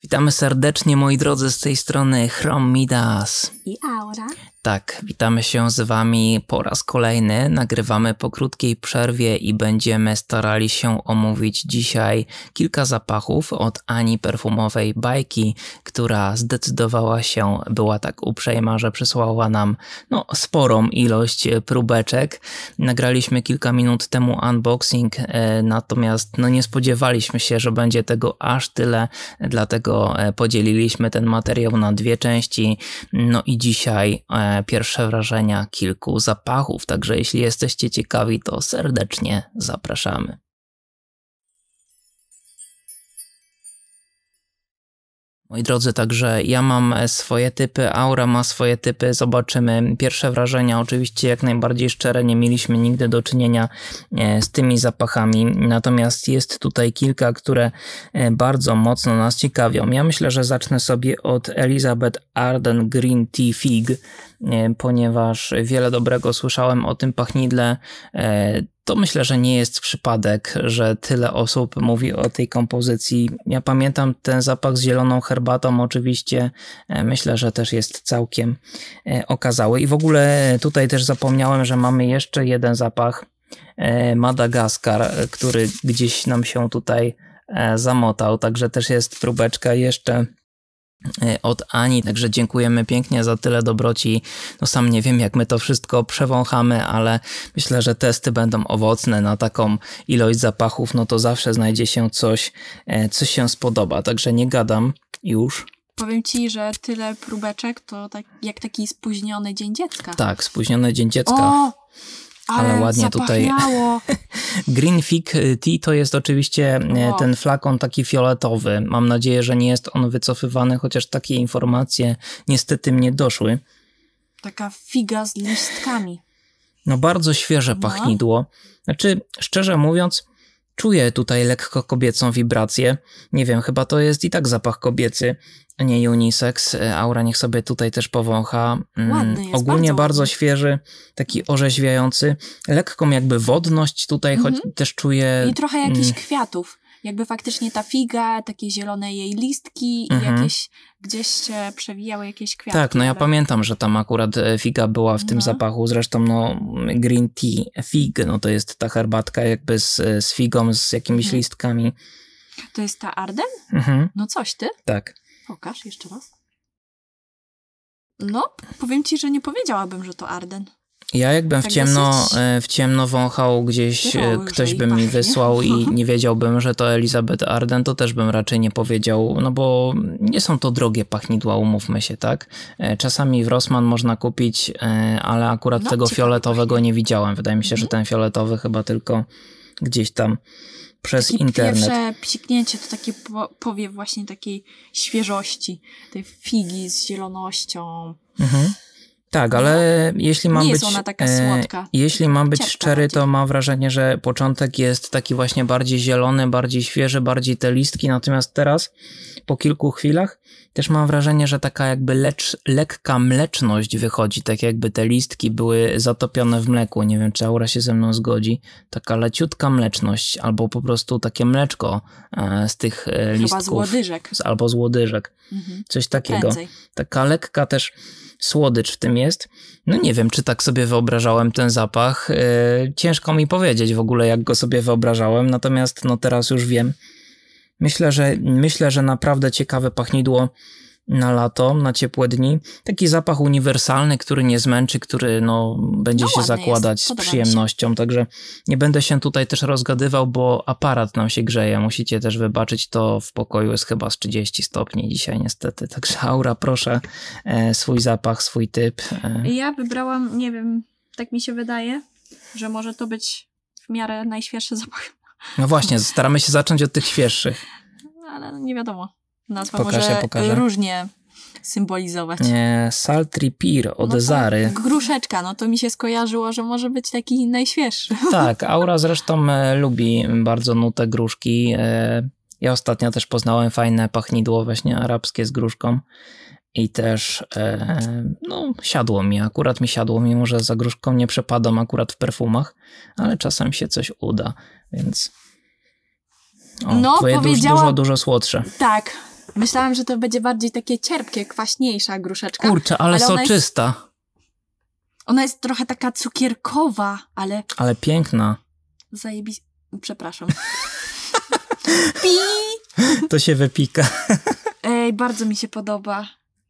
Witamy serdecznie, moi drodzy, z tej strony Chrom Midas i Aura. Tak, witamy się z wami po raz kolejny. Nagrywamy po krótkiej przerwie i będziemy starali się omówić dzisiaj kilka zapachów od Ani Perfumowej Bajki, która zdecydowała się, była tak uprzejma, że przysłała nam sporą ilość próbeczek. Nagraliśmy kilka minut temu unboxing, natomiast nie spodziewaliśmy się, że będzie tego aż tyle, dlatego podzieliliśmy ten materiał na dwie części. No i dzisiaj pierwsze wrażenia kilku zapachów, także jeśli jesteście ciekawi, to serdecznie zapraszamy. Moi drodzy, także ja mam swoje typy, Aura ma swoje typy, zobaczymy. Pierwsze wrażenia oczywiście jak najbardziej szczere, nie mieliśmy nigdy do czynienia z tymi zapachami, natomiast jest tutaj kilka, które bardzo mocno nas ciekawią. Ja myślę, że zacznę sobie od Elizabeth Arden Green Tea Fig, ponieważ wiele dobrego słyszałem o tym pachnidle. To myślę, że nie jest przypadek, że tyle osób mówi o tej kompozycji. Ja pamiętam ten zapach z zieloną herbatą oczywiście. Myślę, że też jest całkiem okazały. I w ogóle tutaj też zapomniałem, że mamy jeszcze jeden zapach, Madagaskar, który gdzieś nam się tutaj zamotał. Także też jest próbeczka jeszcze od Ani, także dziękujemy pięknie za tyle dobroci. Sam nie wiem, jak my to wszystko przewąchamy, ale myślę, że testy będą owocne na taką ilość zapachów, to zawsze znajdzie się coś, co się spodoba, także nie gadam już. Powiem ci, że tyle próbeczek to tak jak taki spóźniony Dzień Dziecka. Tak, spóźniony Dzień Dziecka. Ale ładnie zapachniało. Tutaj. Green Fig Tea to jest oczywiście ten flakon taki fioletowy. Mam nadzieję, że nie jest on wycofywany, chociaż takie informacje niestety mnie doszły. Taka figa z listkami. Bardzo świeże pachnidło. Znaczy, szczerze mówiąc, czuję tutaj lekko kobiecą wibrację. Nie wiem, chyba to jest i tak zapach kobiecy, a nie unisex. Aura niech sobie tutaj też powącha. Ładny jest, ogólnie bardzo świeży, taki orzeźwiający. Lekką jakby wodność tutaj, choć też czuję... I trochę jakichś kwiatów. Jakby faktycznie ta figa, takie zielone jej listki i jakieś gdzieś się przewijały jakieś kwiaty. Tak, ja pamiętam, że tam akurat figa była w tym zapachu. Zresztą green tea fig, to jest ta herbatka jakby z figą, z jakimiś listkami. To jest ta Arden? Coś ty? Tak. Pokaż jeszcze raz. Powiem ci, że nie powiedziałabym, że to Arden. Ja jakbym tak w ciemno wąchał gdzieś, ktoś by mi wysłał i nie wiedziałbym, że to Elizabeth Arden, to też bym raczej nie powiedział, bo nie są to drogie pachnidła, umówmy się, tak? Czasami w Rossmann można kupić, ale akurat tego fioletowego nie widziałem. Wydaje mi się, że ten fioletowy chyba tylko gdzieś tam przez internet. Pierwsze psiknięcie to takie powiew właśnie takiej świeżości, tej figi z zielonością. Tak, ale jeśli mam nie być, jest ona taka słodka. Jeśli mam być szczery, to mam wrażenie, że początek jest taki właśnie bardziej zielony, bardziej świeży, bardziej te listki, natomiast teraz po kilku chwilach też mam wrażenie, że taka jakby lekka mleczność wychodzi, tak jakby te listki były zatopione w mleku. Nie wiem, czy Aura się ze mną zgodzi. Taka leciutka mleczność, albo po prostu takie mleczko z tych listków. Chyba z łodyżek. Albo z łodyżek. Coś takiego. Prędzej. Taka lekka też słodycz w tym jest. Nie wiem, czy tak sobie wyobrażałem ten zapach. Ciężko mi powiedzieć w ogóle, jak go sobie wyobrażałem, natomiast teraz już wiem. Myślę, że naprawdę ciekawe pachnidło na lato, na ciepłe dni. Taki zapach uniwersalny, który nie zmęczy, który będzie się zakładać z przyjemnością. Także nie będę się tutaj też rozgadywał, bo aparat nam się grzeje. Musicie też wybaczyć, to w pokoju jest chyba z 30 stopni dzisiaj niestety. Także Aura, proszę, swój zapach, swój typ. Ja wybrałam, nie wiem, tak mi się wydaje, że może to być w miarę najświeższy zapach. Właśnie, staramy się zacząć od tych świeższych. Ale nie wiadomo. Nazwa może różnie symbolizować. Sultry Pear od Zary. Gruszeczka, to mi się skojarzyło, że może być taki najświeższy. Tak, Aura zresztą lubi bardzo nutę gruszki. Ja ostatnio też poznałem fajne pachnidło właśnie arabskie z gruszką. I też siadło mi, mimo że za gruszką nie przepadam akurat w perfumach, ale czasem się coś uda, więc twoje dużo słodsze. Tak, Myślałam, że to będzie bardziej takie cierpkie, kwaśniejsza gruszeczka. Kurczę, ale soczysta. Ona jest trochę taka cukierkowa, ale... Ale piękna. Zajebiście. Przepraszam. To się wypika. Ej, bardzo mi się podoba.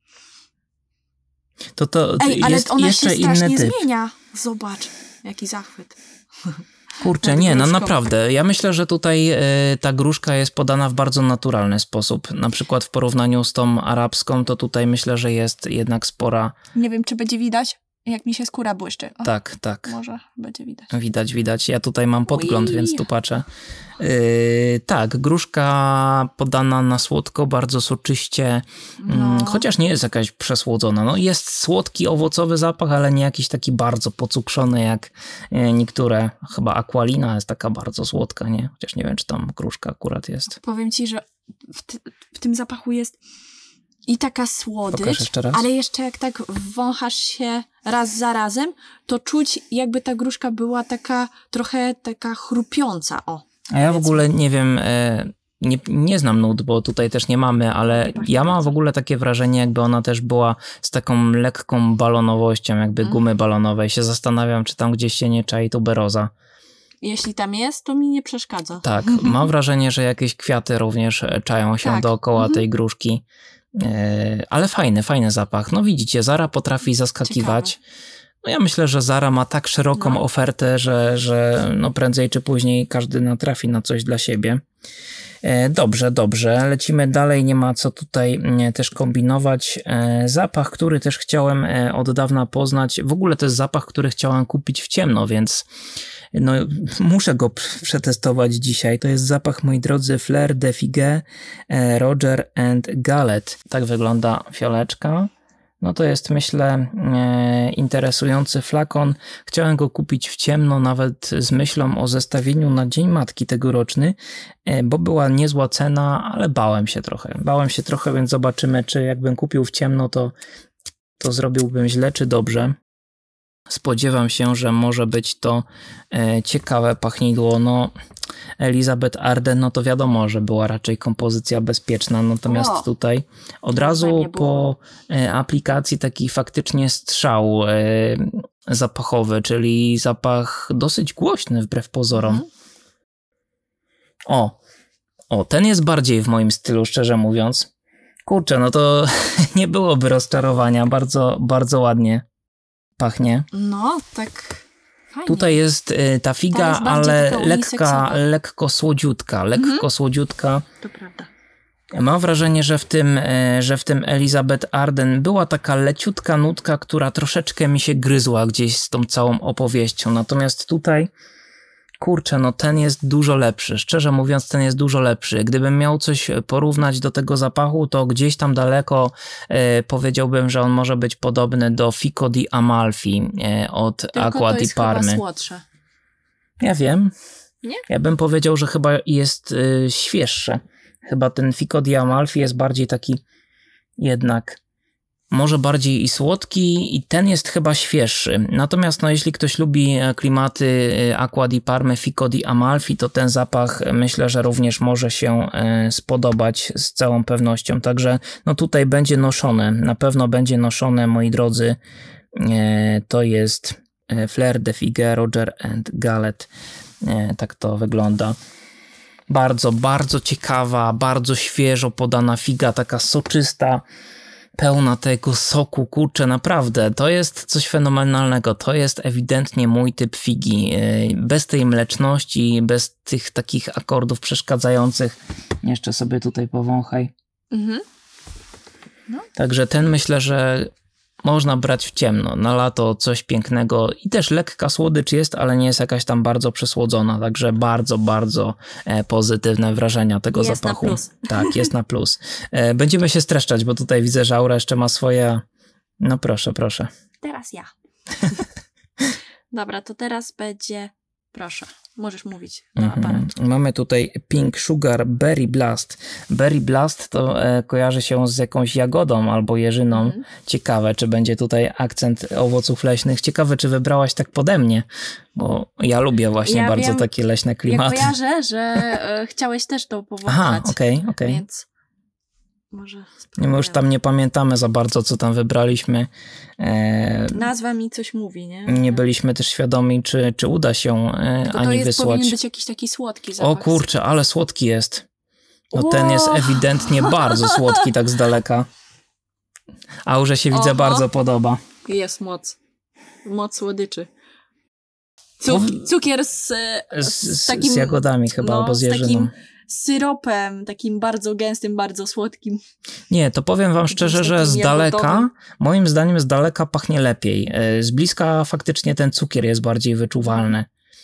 Ej, ale ona jeszcze się strasznie inny typ. zmienia. Zobacz, jaki zachwyt. Kurczę, nie, no naprawdę. Ja myślę, że tutaj ta gruszka jest podana w bardzo naturalny sposób. Na przykład w porównaniu z tą arabską, to tutaj myślę, że jest jednak spora... Nie wiem, czy będzie widać, jak mi się skóra błyszczy. O, tak. Może będzie widać. Widać. Ja tutaj mam podgląd, więc tu patrzę. Tak, gruszka podana na słodko, bardzo soczyście, chociaż nie jest jakaś przesłodzona. No, jest słodki, owocowy zapach, ale nie jakiś taki bardzo pocukrzony jak niektóre. Chyba Aqualina jest taka bardzo słodka, nie? Chociaż nie wiem, czy tam gruszka akurat jest. Powiem ci, że w tym zapachu jest i taka słodycz, Pokaż jeszcze raz. ale jeszcze jak tak wąchasz się raz za razem, to czuć jakby ta gruszka była taka trochę taka chrupiąca. A ja w ogóle nie wiem, nie znam nut, bo tutaj też nie mamy, ale ja mam w ogóle takie wrażenie, jakby ona też była z taką lekką balonowością, jakby gumy balonowej. Się zastanawiam, czy tam gdzieś się nie czai tuberoza. Jeśli tam jest, to mi nie przeszkadza. Tak, mam wrażenie, że jakieś kwiaty również czają się dookoła tej gruszki. Ale fajny zapach. No widzicie, Zara potrafi zaskakiwać. Ciekawe. No ja myślę, że Zara ma tak szeroką ofertę, że no prędzej czy później każdy natrafi na coś dla siebie. Dobrze. Lecimy dalej, nie ma co tutaj też kombinować. Zapach, który też chciałem od dawna poznać. W ogóle to jest zapach, który chciałem kupić w ciemno, więc no, muszę go przetestować dzisiaj. To jest zapach, moi drodzy, Fleur de Figue, Roger and Gallet. Tak wygląda fioleczka. No to jest, myślę, interesujący flakon. Chciałem go kupić w ciemno, nawet z myślą o zestawieniu na Dzień Matki tegoroczny, bo była niezła cena, ale bałem się trochę, więc zobaczymy, czy jakbym kupił w ciemno, to zrobiłbym źle, czy dobrze. Spodziewam się, że może być to ciekawe pachnidło. No, Elizabeth Arden, no to wiadomo, że była raczej kompozycja bezpieczna, natomiast tutaj od razu po aplikacji taki faktycznie strzał zapachowy, czyli zapach dosyć głośny wbrew pozorom. O, ten jest bardziej w moim stylu, szczerze mówiąc. Kurczę, no to nie byłoby rozczarowania, bardzo, bardzo ładnie pachnie. No, tak fajnie. Tutaj jest ta figa, jest ale lekko słodziutka. Słodziutka. To prawda. Mam wrażenie, że w tym Elizabeth Arden była taka leciutka nutka, która troszeczkę mi się gryzła gdzieś z tą całą opowieścią. Natomiast tutaj, kurczę, no ten jest dużo lepszy. Szczerze mówiąc, ten jest dużo lepszy. Gdybym miał coś porównać do tego zapachu, to gdzieś tam daleko powiedziałbym, że on może być podobny do Fico di Amalfi od Acqua di Parmy. Chyba słodsze. Ja wiem. Nie? Ja bym powiedział, że chyba jest świeższe. Chyba ten Fico di Amalfi jest bardziej taki jednak może bardziej i słodki i ten jest chyba świeższy. Natomiast no, jeśli ktoś lubi klimaty Acqua di Parmy, Fico di Amalfi, to ten zapach myślę, że również może się spodobać z całą pewnością. Także no tutaj będzie noszone, na pewno będzie noszone, moi drodzy. To jest Fleur de Figue, Roger and Gallet. Tak to wygląda. Bardzo, bardzo ciekawa, bardzo świeżo podana figa, taka soczysta, pełna tego soku, kurczę, naprawdę, to jest coś fenomenalnego, to jest ewidentnie mój typ figi, bez tej mleczności, bez tych takich akordów przeszkadzających. Jeszcze sobie tutaj powąchaj. No. Także ten myślę, że można brać w ciemno, na lato coś pięknego i też lekka słodycz jest, ale nie jest jakaś tam bardzo przesłodzona, także bardzo, bardzo pozytywne wrażenia tego zapachu. Jest na plus. Tak, jest na plus. Będziemy się streszczać, bo tutaj widzę, że Aura jeszcze ma swoje... No proszę. Teraz ja. Dobra, to teraz będzie... Proszę, możesz mówić do aparatu. Mamy tutaj Pink Sugar Berry Blast. Berry Blast to kojarzy się z jakąś jagodą albo jeżyną. Ciekawe, czy będzie tutaj akcent owoców leśnych. Ciekawe, czy wybrałaś tak pode mnie, bo ja lubię właśnie bardzo takie leśne klimaty. Ja kojarzę, że chciałeś też to powąchać. Aha, okej. Więc może my już tam nie pamiętamy za bardzo, co tam wybraliśmy. Nazwa mi coś mówi, nie? Nie byliśmy też świadomi, czy uda się Ani wysłać. Powinien być jakiś taki słodki zapach. O kurczę, ale słodki jest. No ten jest ewidentnie bardzo słodki tak z daleka. Aurze się widzę bardzo podoba. Jest moc. Moc słodyczy. Cukier z takim... Z jagodami chyba, albo z jeżyną. Z takim syropem, takim bardzo gęstym, bardzo słodkim. Nie, to powiem wam szczerze, że z daleka, moim zdaniem z daleka pachnie lepiej. Z bliska faktycznie ten cukier jest bardziej wyczuwalny.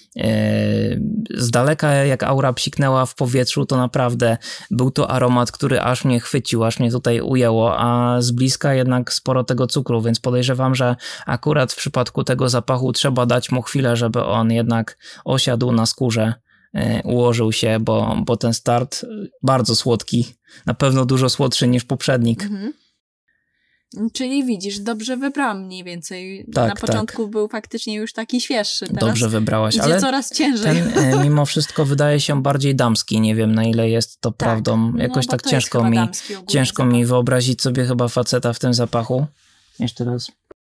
Z daleka jak Aura psiknęła w powietrzu, to naprawdę był to aromat, który aż mnie chwycił, aż mnie tutaj ujęło, a z bliska jednak sporo tego cukru, więc podejrzewam, że akurat w przypadku tego zapachu trzeba dać mu chwilę, żeby on jednak osiadł na skórze, ułożył się, bo ten start bardzo słodki, na pewno dużo słodszy niż poprzednik. Czyli widzisz, dobrze wybrałam mniej więcej. Na początku był faktycznie już taki świeższy. Teraz dobrze wybrałaś, ale coraz ciężej. Ten mimo wszystko wydaje się bardziej damski. Nie wiem, na ile jest to prawdą. Jakoś tak ciężko mi wyobrazić sobie chyba faceta w tym zapachu. Jeszcze raz.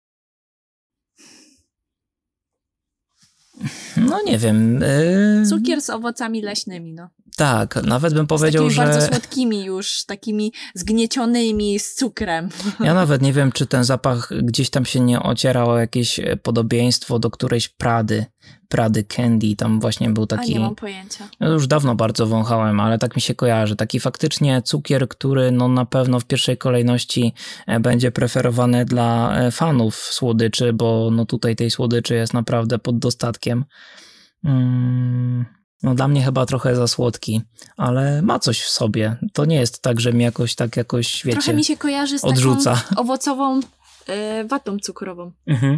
No nie wiem. Cukier z owocami leśnymi, no. Tak, nawet bym powiedział, że... bardzo słodkimi już, takimi zgniecionymi z cukrem. Ja nawet nie wiem, czy ten zapach gdzieś tam się nie ocierał o jakieś podobieństwo do którejś Prady Candy, tam właśnie był taki... nie mam pojęcia. Ja już dawno bardzo wąchałem, ale tak mi się kojarzy. Taki faktycznie cukier, który no na pewno w pierwszej kolejności będzie preferowany dla fanów słodyczy, bo no tutaj tej słodyczy jest naprawdę pod dostatkiem. No dla mnie chyba trochę za słodki, ale ma coś w sobie. To nie jest tak, że mi jakoś, wiecie, trochę mi się kojarzy z odrzuca. Taką owocową watą cukrową.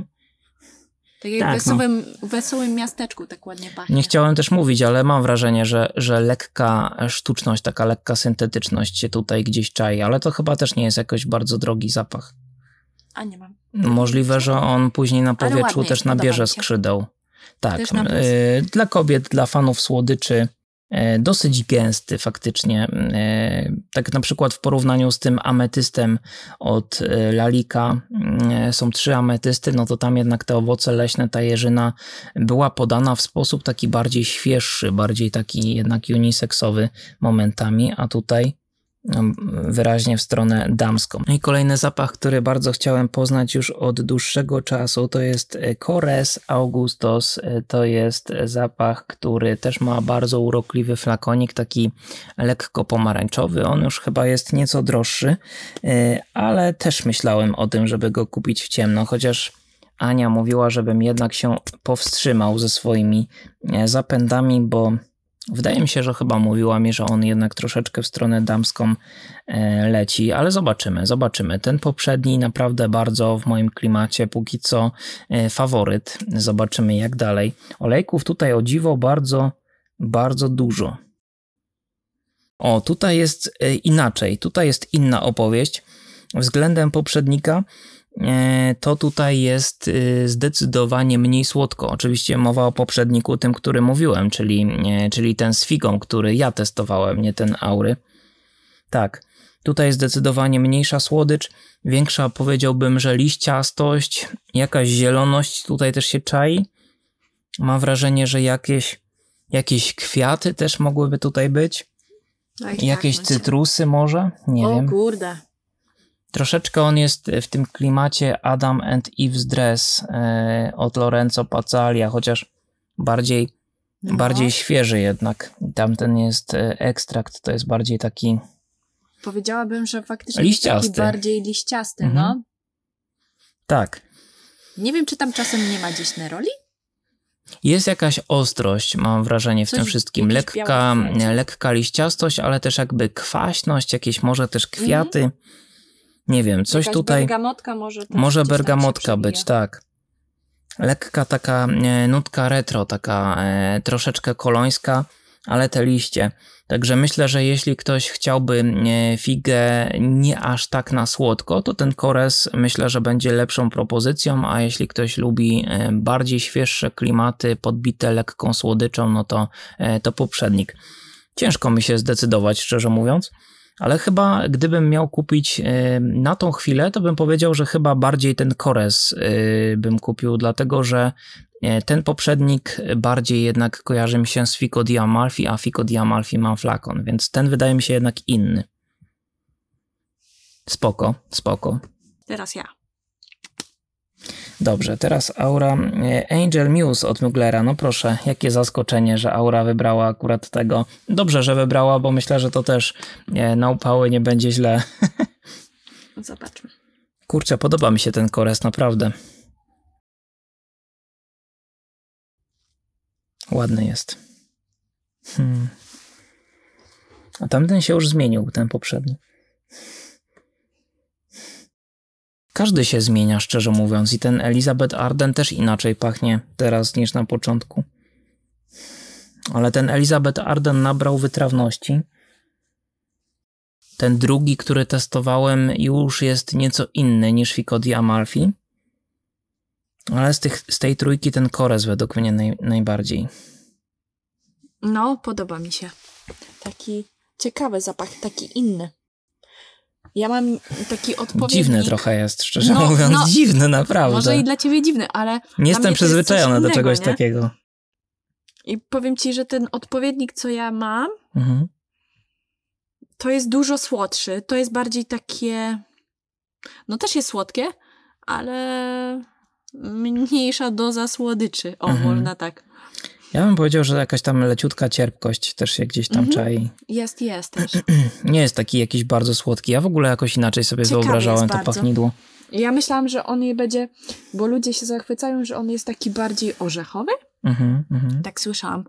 Tak jak tak, w wesołym miasteczku tak ładnie pachnie. Nie chciałem też mówić, ale mam wrażenie, że lekka sztuczność, taka lekka syntetyczność się tutaj gdzieś czai, ale to chyba też nie jest jakoś bardzo drogi zapach. A nie mam. Możliwe, że on później na powietrzu też nabierze skrzydeł. Tak, dla kobiet, dla fanów słodyczy dosyć gęsty faktycznie. Tak na przykład w porównaniu z tym ametystem od Lalika są 3 ametysty, no to tam jednak te owoce leśne, ta jeżyna była podana w sposób taki bardziej świeższy, bardziej taki jednak uniseksowy momentami, a tutaj wyraźnie w stronę damską. I kolejny zapach, który bardzo chciałem poznać już od dłuższego czasu, to jest Cores Augustos. To jest zapach, który też ma bardzo urokliwy flakonik, taki lekko pomarańczowy. On już chyba jest nieco droższy, ale też myślałem o tym, żeby go kupić w ciemno, chociaż Ania mówiła, żebym jednak się powstrzymał ze swoimi zapędami, bo wydaje mi się, że chyba mówiła mi, że on jednak troszeczkę w stronę damską leci, ale zobaczymy. Ten poprzedni naprawdę bardzo w moim klimacie póki co faworyt. Zobaczymy jak dalej. Olejków tutaj o dziwo bardzo, bardzo dużo. O, tutaj jest inaczej. Tutaj jest inna opowieść. Względem poprzednika to tutaj jest zdecydowanie mniej słodko. Oczywiście mowa o poprzedniku, tym, który mówiłem, czyli ten z figą, który ja testowałem, nie ten Aury. Tak, tutaj jest zdecydowanie mniejsza słodycz, większa powiedziałbym, że liściastość, jakaś zieloność tutaj też się czai. Mam wrażenie, że jakieś kwiaty też mogłyby tutaj być. Jakieś cytrusy może? Nie wiem. O kurde. Troszeczkę on jest w tym klimacie Adam and Eve's Dress od Lorenzo Pazzalia, chociaż bardziej świeży jednak. Tamten jest ekstrakt, to jest bardziej taki... Powiedziałabym, że faktycznie liściasty. Taki bardziej liściasty, no. Tak. Nie wiem, czy tam czasem nie ma gdzieś neroli? Jest jakaś ostrość, mam wrażenie, w tym wszystkim. Lekka liściastość, ale też jakby kwaśność, jakieś może też kwiaty. Nie wiem, coś jakaś tutaj... bergamotka może też może bergamotka być, tak. Lekka taka nutka retro, taka troszeczkę kolońska, ale te liście. Także myślę, że jeśli ktoś chciałby figę nie aż tak na słodko, to ten Cores myślę, że będzie lepszą propozycją, a jeśli ktoś lubi bardziej świeższe klimaty, podbite lekką słodyczą, no to poprzednik. Ciężko mi się zdecydować, szczerze mówiąc, Ale chyba gdybym miał kupić na tą chwilę, to bym powiedział, że chyba bardziej ten Kores bym kupił, dlatego że ten poprzednik bardziej jednak kojarzy mi się z Fico di Amalfi, a Fico di Amalfi mam flakon, więc ten wydaje mi się jednak inny. Spoko, spoko. Teraz ja. Dobrze, teraz Aura Angel Muse od Muglera. No proszę, jakie zaskoczenie, że Aura wybrała akurat tego. Dobrze, że wybrała, bo myślę, że to też na upały nie będzie źle. Zobaczmy. Kurczę, podoba mi się ten Kores, naprawdę. Ładny jest. A tamten się już zmienił, ten poprzedni. Każdy się zmienia, szczerze mówiąc. I ten Elizabeth Arden też inaczej pachnie teraz niż na początku. Ale ten Elizabeth Arden nabrał wytrawności. Ten drugi, który testowałem, już jest nieco inny niż Fico di Amalfi. Ale z tej trójki ten Kores według mnie najbardziej. No, podoba mi się. Taki ciekawy zapach, taki inny. Ja mam taki odpowiednik. Dziwny trochę jest, szczerze mówiąc. Dziwny, naprawdę. Może i dla ciebie dziwny, ale... Nie jestem przyzwyczajony do czegoś takiego. I powiem ci, że ten odpowiednik, co ja mam, to jest dużo słodszy. To jest bardziej takie... No też jest słodkie, ale mniejsza doza słodyczy. O, można tak. Ja bym powiedział, że jakaś tam leciutka cierpkość też się gdzieś tam czai. Jest też. Nie jest taki jakiś bardzo słodki. Ja w ogóle jakoś inaczej sobie wyobrażałem to pachnidło. Ja myślałam, że on je będzie, bo ludzie się zachwycają, że on jest taki bardziej orzechowy. Tak słyszałam.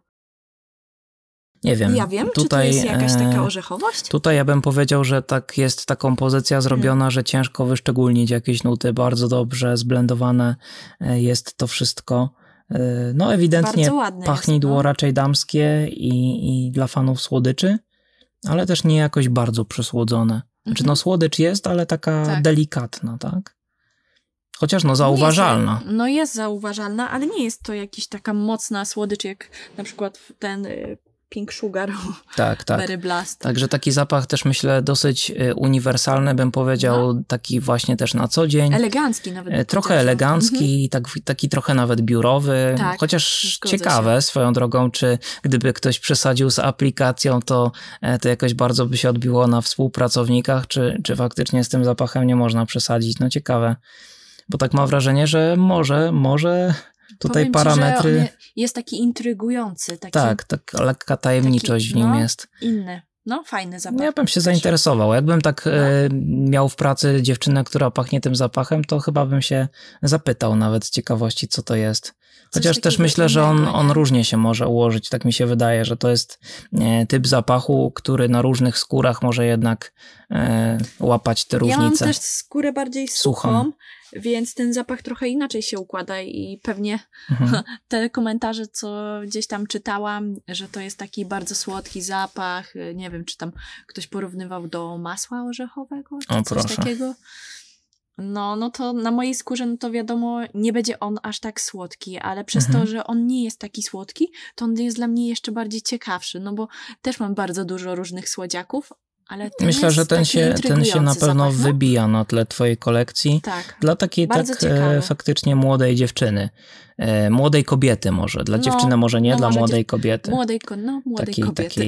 Nie wiem. Ja wiem, tutaj, czy to jest jakaś taka orzechowość? Tutaj ja bym powiedział, że tak jest ta kompozycja zrobiona, że ciężko wyszczególnić jakieś nuty. Bardzo dobrze zblendowane jest to wszystko. No ewidentnie pachnidło jest, raczej damskie i dla fanów słodyczy, ale też nie jakoś bardzo przesłodzone. Znaczy no słodycz jest, ale taka delikatna, tak? Chociaż no zauważalna. Jest zauważalna, ale nie jest to jakaś taka mocna słodycz, jak na przykład ten Pink Sugar. Tak. Berry Blast. Także taki zapach też myślę dosyć uniwersalny, bym powiedział, taki właśnie też na co dzień. Elegancki nawet. Trochę elegancki, taki trochę nawet biurowy, chociaż ciekawe swoją drogą, czy gdyby ktoś przesadził z aplikacją, to jakoś bardzo by się odbiło na współpracownikach, czy faktycznie z tym zapachem nie można przesadzić. No ciekawe, bo tak mam wrażenie, że może tutaj powiem parametry... Ci, że on jest taki intrygujący. Tak, lekka tajemniczość w nim jest. Inny. No, fajny zapach. Ja bym się zainteresował. Jakbym tak miał w pracy dziewczynę, która pachnie tym zapachem, to chyba bym się zapytał nawet z ciekawości, co to jest. Chociaż też myślę, że on różnie się może ułożyć. Tak mi się wydaje, że to jest typ zapachu, który na różnych skórach może jednak łapać te różnice. Ja mam też skórę bardziej suchą, więc ten zapach trochę inaczej się układa i pewnie te komentarze, co gdzieś tam czytałam, że to jest taki bardzo słodki zapach, nie wiem, czy tam ktoś porównywał do masła orzechowego, czy coś takiego. No to na mojej skórze, no to wiadomo, nie będzie on aż tak słodki, ale przez to, że on nie jest taki słodki, to on jest dla mnie jeszcze bardziej ciekawszy, no bo też mam bardzo dużo różnych słodziaków, ale myślę, że ten się na pewno wybija na tle twojej kolekcji. Tak. Dla takiej faktycznie młodej dziewczyny. Młodej kobiety może. Dla dziewczyny może nie, dla młodej kobiety. Młodej kobiety.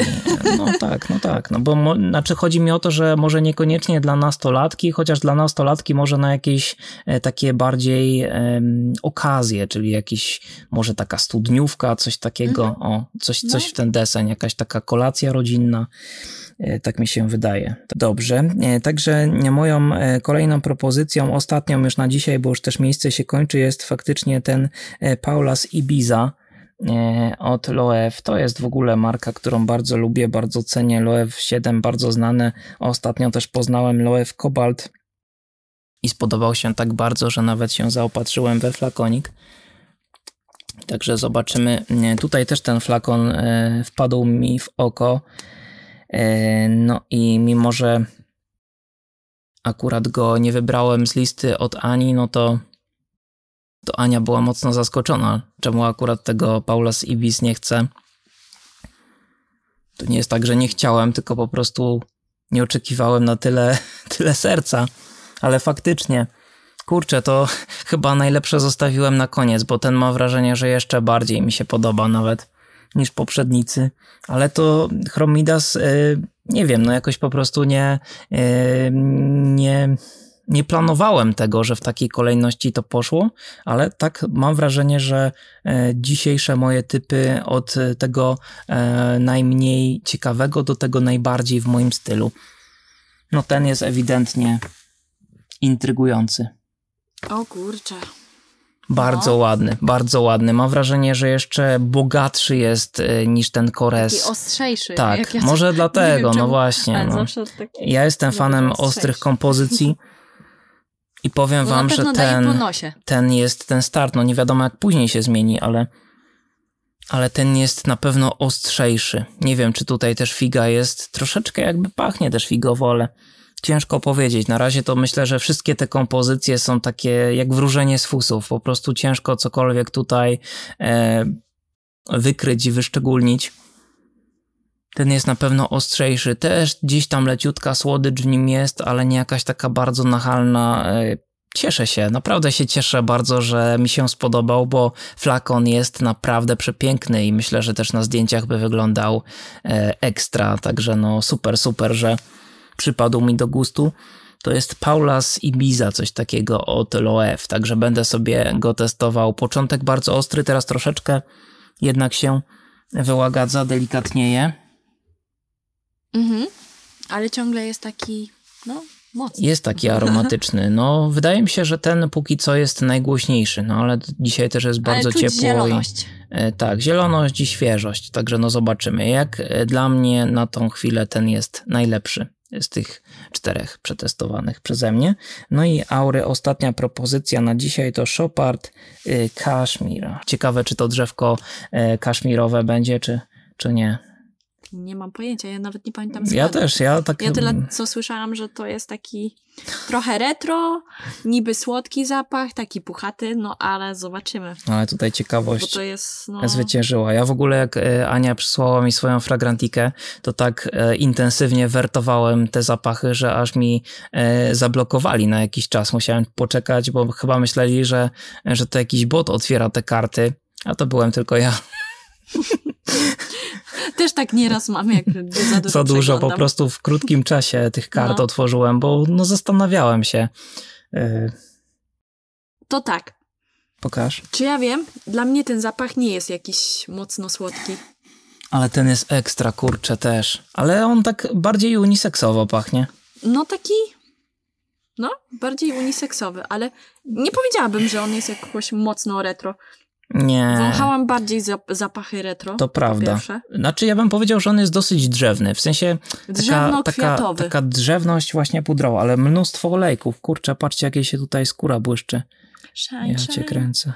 No bo znaczy chodzi mi o to, że może niekoniecznie dla nastolatki, chociaż dla nastolatki może na jakieś takie bardziej okazje, czyli jakiś może taka studniówka, coś takiego, coś w ten deseń, jakaś taka kolacja rodzinna. Tak mi się wydaje. Dobrze, także moją kolejną propozycją, ostatnią już na dzisiaj, bo już też miejsce się kończy, jest faktycznie ten Paula's Ibiza od Loewe. To jest w ogóle marka, którą bardzo lubię, bardzo cenię. Loewe 7, bardzo znane. Ostatnio też poznałem Loewe Cobalt i spodobał się tak bardzo, że nawet się zaopatrzyłem we flakonik. Także zobaczymy. Tutaj też ten flakon wpadł mi w oko. No i mimo, że akurat go nie wybrałem z listy od Ani, no to Ania była mocno zaskoczona, czemu akurat tego Paula's Ibis nie chcę. To nie jest tak, że nie chciałem, tylko po prostu Nie oczekiwałem na tyle serca, ale faktycznie, kurczę, to chyba najlepsze zostawiłem na koniec, bo ten mam wrażenie, że jeszcze bardziej mi się podoba nawet niż poprzednicy, ale to Chromidas, nie wiem, no jakoś po prostu nie planowałem tego, że w takiej kolejności to poszło, ale tak mam wrażenie, że dzisiejsze moje typy od tego najmniej ciekawego do tego najbardziej w moim stylu. No ten jest ewidentnie intrygujący. O kurczę. Bardzo ładny, bardzo ładny. Mam wrażenie, że jeszcze bogatszy jest niż ten Kores. Taki ostrzejszy. Tak, może dlatego, no właśnie. No. Ja jestem fanem ostrych kompozycji i powiem wam, że ten start, no nie wiadomo jak później się zmieni, ale ten jest na pewno ostrzejszy. Nie wiem, czy tutaj też figa jest, troszeczkę jakby pachnie też figowo, ale ciężko powiedzieć. Na razie to myślę, że wszystkie te kompozycje są takie jak wróżenie z fusów. Po prostu ciężko cokolwiek tutaj wykryć i wyszczególnić. Ten jest na pewno ostrzejszy. Też gdzieś tam leciutka słodycz w nim jest, ale nie jakaś taka bardzo nachalna. Cieszę się, naprawdę się cieszę bardzo, że mi się spodobał, bo flakon jest naprawdę przepiękny i myślę, że też na zdjęciach by wyglądał ekstra. Także no super, że przypadł mi do gustu. To jest Paulas Ibiza, coś takiego od Loewe, także będę sobie go testował. Początek bardzo ostry, teraz troszeczkę jednak się wyłagadza, delikatnieje. Ale ciągle jest taki, no, mocny. Jest taki aromatyczny. No, wydaje mi się, że ten póki co jest najgłośniejszy, no ale dzisiaj też jest bardzo ciepło. Zieloność. Tak, zieloność i świeżość, także no zobaczymy. Jak dla mnie na tą chwilę ten jest najlepszy z tych 4 przetestowanych przeze mnie. No i aury, ostatnia propozycja na dzisiaj to Chopard Kashmir. Ciekawe, czy to drzewko kaszmirowe będzie, czy nie. Nie mam pojęcia, ja nawet nie pamiętam. Ja też, ja tyle co słyszałam, że to jest taki trochę retro, niby słodki zapach, taki puchaty, no ale zobaczymy. Ale tutaj ciekawość bo to jest, zwyciężyła. Ja w ogóle jak Ania przysłała mi swoją fragrantikę, to tak intensywnie wertowałem te zapachy, że aż mi zablokowali na jakiś czas. Musiałem poczekać, bo chyba myśleli, że to jakiś bot otwiera te karty, a to byłem tylko ja. Też tak nieraz mam, jak za dużo po prostu w krótkim czasie tych kart otworzyłem, bo zastanawiałem się. To tak. Pokaż. Czy ja wiem? Dla mnie ten zapach nie jest jakiś mocno słodki. Ale ten jest ekstra, kurczę też. Ale on tak bardziej uniseksowo pachnie. No taki... No, bardziej uniseksowy, ale nie powiedziałabym, że on jest jakoś mocno retro. Nie. Wąchałam bardziej zapachy retro. To prawda. Znaczy ja bym powiedział, że on jest dosyć drzewny. W sensie drzewno-kwiatowy. Taka drzewność właśnie pudrowa, ale mnóstwo olejków. Kurczę, patrzcie, jakiej się tutaj skóra błyszczy. Ja cię kręcę.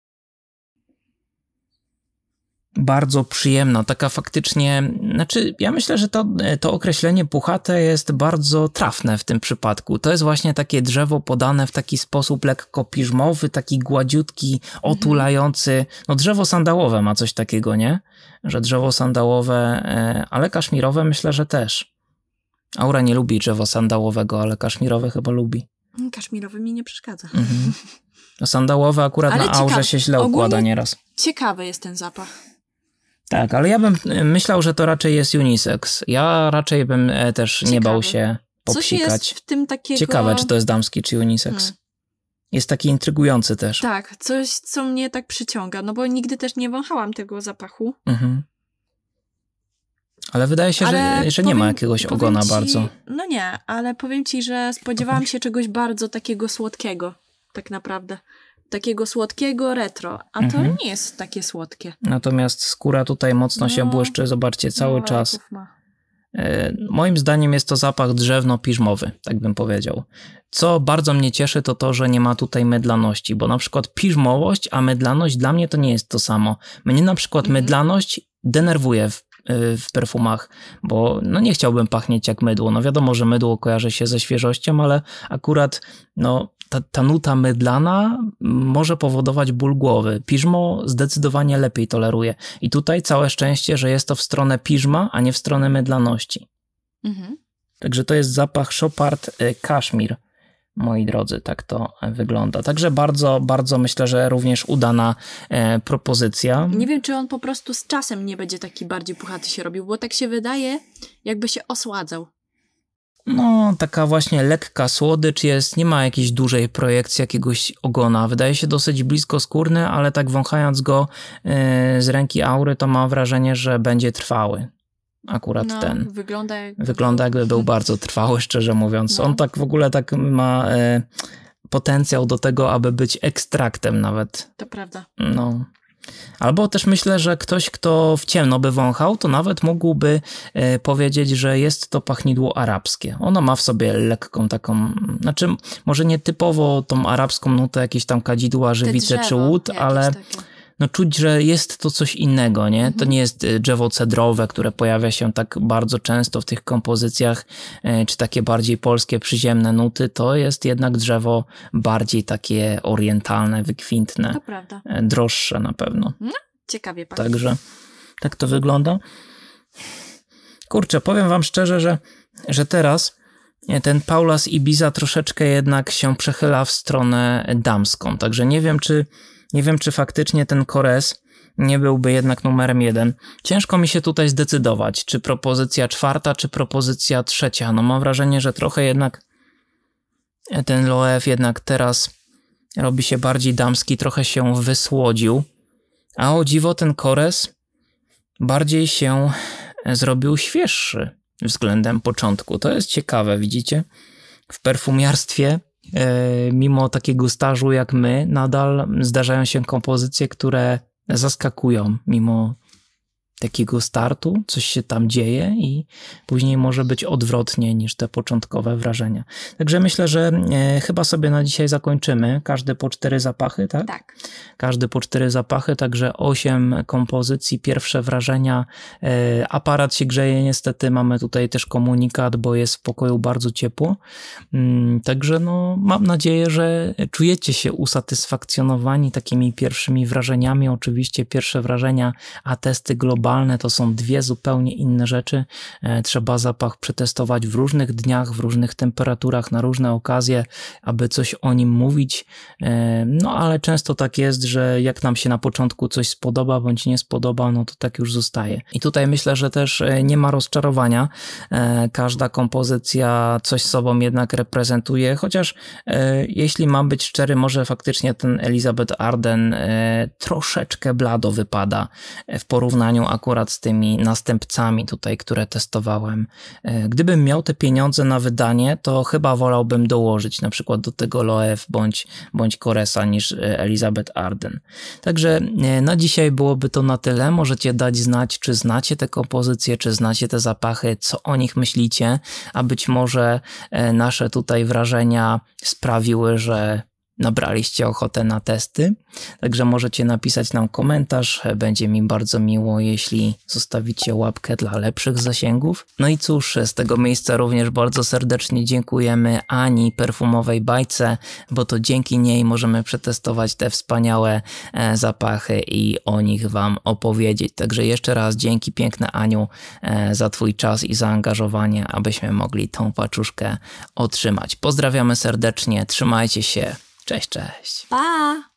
Bardzo przyjemna, taka faktycznie, znaczy ja myślę, że to określenie puchate jest bardzo trafne w tym przypadku. To jest właśnie takie drzewo podane w taki sposób lekko piżmowy, taki gładziutki, otulający. No drzewo sandałowe ma coś takiego, nie? Że drzewo sandałowe, ale kaszmirowe myślę, że też. Aura nie lubi drzewa sandałowego, ale kaszmirowe chyba lubi. Kaszmirowy mi nie przeszkadza. Sandałowe akurat ale na aurze się źle układa nieraz. Ciekawy jest ten zapach. Tak, ale ja bym myślał, że to raczej jest unisex. Ja raczej bym też nie bał się popsikać. Coś jest w tym takiego... Ciekawe, czy to jest damski, czy unisex. Jest taki intrygujący też. Tak, coś, co mnie tak przyciąga, no bo nigdy też nie wąchałam tego zapachu. Ale wydaje się, że nie ma jakiegoś ogona bardzo. No nie, ale powiem ci, że spodziewałam się czegoś bardzo takiego słodkiego, tak naprawdę. Takiego słodkiego retro, a to nie jest takie słodkie. Natomiast skóra tutaj mocno się błyszczy, zobaczcie, cały czas. Moim zdaniem jest to zapach drzewno-piżmowy, tak bym powiedział. Co bardzo mnie cieszy, to, że nie ma tutaj mydlaności, bo na przykład piżmowość, a mydlaność dla mnie to nie jest to samo. Mnie na przykład mydlaność denerwuje w perfumach, bo no nie chciałbym pachnieć jak mydło. No wiadomo, że mydło kojarzy się ze świeżością, ale akurat no ta nuta mydlana może powodować ból głowy. Piżmo zdecydowanie lepiej toleruje. I tutaj całe szczęście, że jest to w stronę piżma, a nie w stronę mydlaności. Także to jest zapach Chopard Kashmir, moi drodzy, tak to wygląda. Także bardzo, bardzo myślę, że również udana propozycja. Nie wiem, czy on po prostu z czasem nie będzie taki bardziej puchaty się robił, bo tak się wydaje, jakby się osładzał. No, taka właśnie lekka słodycz jest, nie ma jakiejś dużej projekcji jakiegoś ogona. Wydaje się dosyć bliskoskórny, ale tak wąchając go z ręki Aury, to mam wrażenie, że będzie trwały. Akurat ten. Wygląda jakby był bardzo trwały, szczerze mówiąc. On tak w ogóle tak ma potencjał do tego, aby być ekstraktem nawet. To prawda. No. Albo też myślę, że ktoś, kto w ciemno by wąchał, to nawet mógłby powiedzieć, że jest to pachnidło arabskie. Ono ma w sobie lekką taką, znaczy może nie typowo tą arabską nutę, jakieś tam kadzidła, żywice czy łód, ale no czuć, że jest to coś innego, nie? To nie jest drzewo cedrowe, które pojawia się tak bardzo często w tych kompozycjach, czy takie bardziej polskie, przyziemne nuty. To jest jednak drzewo bardziej takie orientalne, wykwintne. To prawda. Droższe na pewno. No, ciekawie pachnie. Także tak to wygląda. Kurczę, powiem wam szczerze, że teraz ten Paula z Ibiza troszeczkę jednak się przechyla w stronę damską. Także nie wiem, czy faktycznie ten Kores nie byłby jednak numerem 1. Ciężko mi się tutaj zdecydować, czy propozycja 4, czy propozycja 3. No mam wrażenie, że trochę jednak ten Loewe jednak teraz robi się bardziej damski, trochę się wysłodził, a o dziwo ten Kores bardziej się zrobił świeższy względem początku. To jest ciekawe, widzicie? W perfumiarstwie mimo takiego stażu jak my, nadal zdarzają się kompozycje, które zaskakują mimo takiego startu, coś się tam dzieje i później może być odwrotnie niż te początkowe wrażenia. Także myślę, że chyba sobie na dzisiaj zakończymy. Każdy po 4 zapachy, tak? Tak. Każdy po 4 zapachy, także 8 kompozycji, pierwsze wrażenia. Aparat się grzeje niestety, mamy tutaj też komunikat, bo jest w pokoju bardzo ciepło. Także no, mam nadzieję, że czujecie się usatysfakcjonowani takimi pierwszymi wrażeniami. Oczywiście pierwsze wrażenia, a testy globalne to są 2 zupełnie inne rzeczy. Trzeba zapach przetestować w różnych dniach, w różnych temperaturach, na różne okazje, aby coś o nim mówić. No ale często tak jest, że jak nam się na początku coś spodoba bądź nie spodoba, no to tak już zostaje. I tutaj myślę, że też nie ma rozczarowania. Każda kompozycja coś sobą jednak reprezentuje, chociaż jeśli mam być szczery, może faktycznie ten Elizabeth Arden troszeczkę blado wypada w porównaniu akurat z tymi następcami tutaj, które testowałem. Gdybym miał te pieniądze na wydanie, to chyba wolałbym dołożyć na przykład do tego Loewe bądź Koresa niż Elizabeth Arden. Także na dzisiaj byłoby to na tyle. Możecie dać znać, czy znacie te kompozycje, czy znacie te zapachy, co o nich myślicie, a być może nasze tutaj wrażenia sprawiły, że nabraliście ochotę na testy, także możecie napisać nam komentarz, będzie mi bardzo miło, jeśli zostawicie łapkę dla lepszych zasięgów. No i cóż, z tego miejsca również bardzo serdecznie dziękujemy Ani Perfumowej Bajce, bo to dzięki niej możemy przetestować te wspaniałe zapachy i o nich wam opowiedzieć. Także jeszcze raz dzięki piękne Aniu za twój czas i zaangażowanie, abyśmy mogli tą paczuszkę otrzymać. Pozdrawiamy serdecznie, trzymajcie się. Cześć, cześć. Pa!